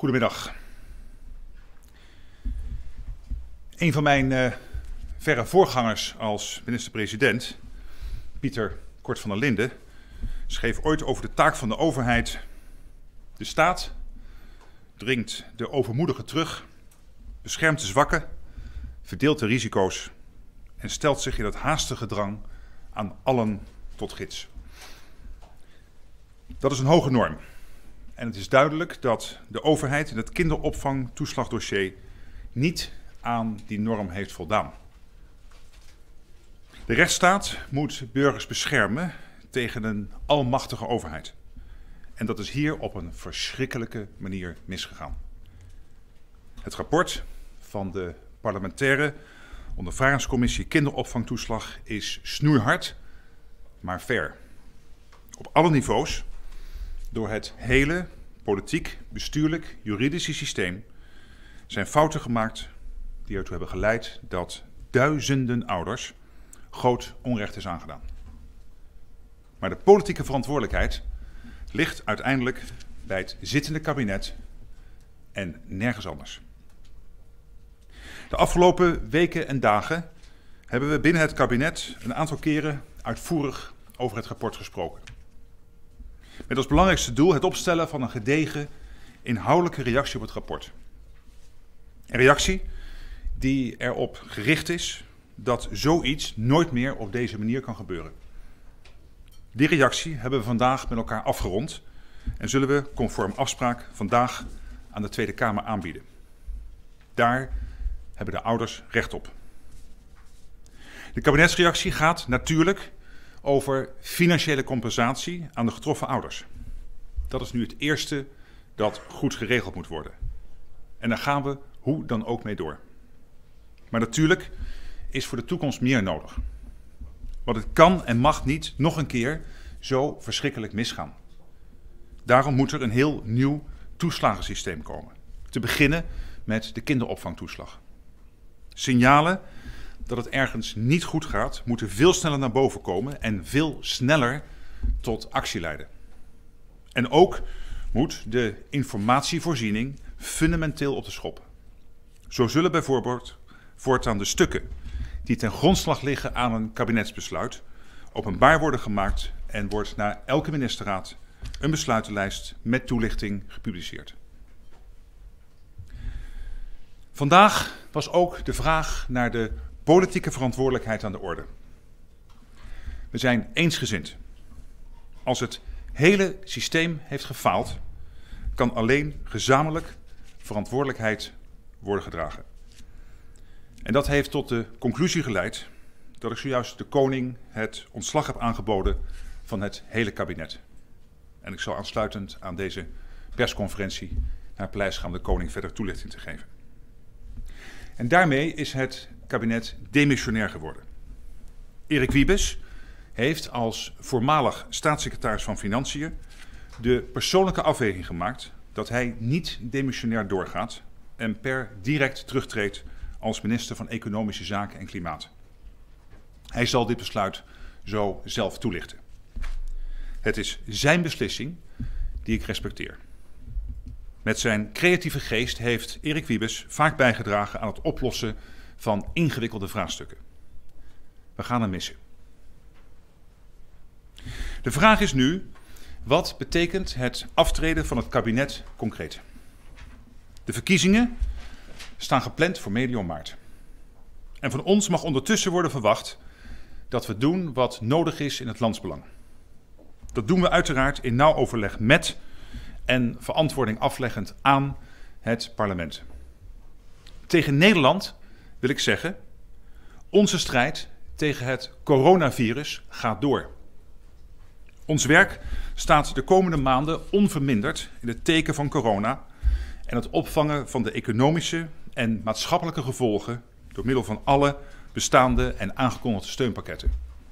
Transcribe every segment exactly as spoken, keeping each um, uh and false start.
Goedemiddag. Een van mijn uh, verre voorgangers als minister-president, Pieter Cort van der Linden, schreef ooit over de taak van de overheid: de staat dringt de overmoedigen terug, beschermt de zwakken, verdeelt de risico's en stelt zich in het haastige drang aan allen tot gids. Dat is een hoge norm. En het is duidelijk dat de overheid in het kinderopvangtoeslagdossier niet aan die norm heeft voldaan. De rechtsstaat moet burgers beschermen tegen een almachtige overheid. En dat is hier op een verschrikkelijke manier misgegaan. Het rapport van de parlementaire ondervragingscommissie kinderopvangtoeslag is snoeihard, maar fair. Op alle niveaus, door het hele politiek, bestuurlijk, juridische systeem zijn fouten gemaakt die ertoe hebben geleid dat duizenden ouders groot onrecht is aangedaan. Maar de politieke verantwoordelijkheid ligt uiteindelijk bij het zittende kabinet en nergens anders. De afgelopen weken en dagen hebben we binnen het kabinet een aantal keren uitvoerig over het rapport gesproken. Met als belangrijkste doel het opstellen van een gedegen, inhoudelijke reactie op het rapport. Een reactie die erop gericht is dat zoiets nooit meer op deze manier kan gebeuren. Die reactie hebben we vandaag met elkaar afgerond en zullen we conform afspraak vandaag aan de Tweede Kamer aanbieden. Daar hebben de ouders recht op. De kabinetsreactie gaat natuurlijk over financiële compensatie aan de getroffen ouders. Dat is nu het eerste dat goed geregeld moet worden. En daar gaan we hoe dan ook mee door. Maar natuurlijk is voor de toekomst meer nodig. Want het kan en mag niet nog een keer zo verschrikkelijk misgaan. Daarom moet er een heel nieuw toeslagensysteem komen. Te beginnen met de kinderopvangtoeslag. Signalen dat het ergens niet goed gaat, moeten veel sneller naar boven komen en veel sneller tot actie leiden. En ook moet de informatievoorziening fundamenteel op de schop. Zo zullen bijvoorbeeld voortaan de stukken die ten grondslag liggen aan een kabinetsbesluit openbaar worden gemaakt en wordt na elke ministerraad een besluitenlijst met toelichting gepubliceerd. Vandaag was ook de vraag naar de politieke verantwoordelijkheid aan de orde. We zijn eensgezind. Als het hele systeem heeft gefaald, kan alleen gezamenlijk verantwoordelijkheid worden gedragen. En dat heeft tot de conclusie geleid dat ik zojuist de koning het ontslag heb aangeboden van het hele kabinet. En ik zal aansluitend aan deze persconferentie naar het paleis gaan om de koning verder toelichting te geven. En daarmee is het kabinet demissionair geworden. Erik Wiebes heeft als voormalig staatssecretaris van Financiën de persoonlijke afweging gemaakt dat hij niet demissionair doorgaat en per direct terugtreedt als minister van Economische Zaken en Klimaat. Hij zal dit besluit zo zelf toelichten. Het is zijn beslissing die ik respecteer. Met zijn creatieve geest heeft Erik Wiebes vaak bijgedragen aan het oplossen van ingewikkelde vraagstukken. We gaan hem missen. De vraag is nu: wat betekent het aftreden van het kabinet concreet? De verkiezingen staan gepland voor medio maart. En van ons mag ondertussen worden verwacht dat we doen wat nodig is in het landsbelang. Dat doen we uiteraard in nauw overleg met en verantwoording afleggend aan het parlement. Tegen Nederland wil ik zeggen: onze strijd tegen het coronavirus gaat door. Ons werk staat de komende maanden onverminderd in het teken van corona en het opvangen van de economische en maatschappelijke gevolgen door middel van alle bestaande en aangekondigde steunpakketten.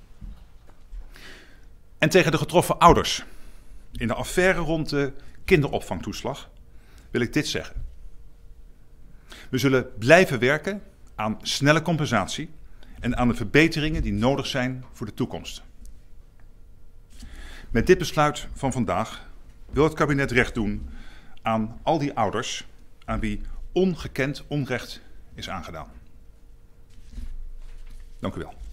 En tegen de getroffen ouders in de affaire rond de kinderopvangtoeslag wil ik dit zeggen. We zullen blijven werken aan snelle compensatie en aan de verbeteringen die nodig zijn voor de toekomst. Met dit besluit van vandaag wil het kabinet recht doen aan al die ouders aan wie ongekend onrecht is aangedaan. Dank u wel.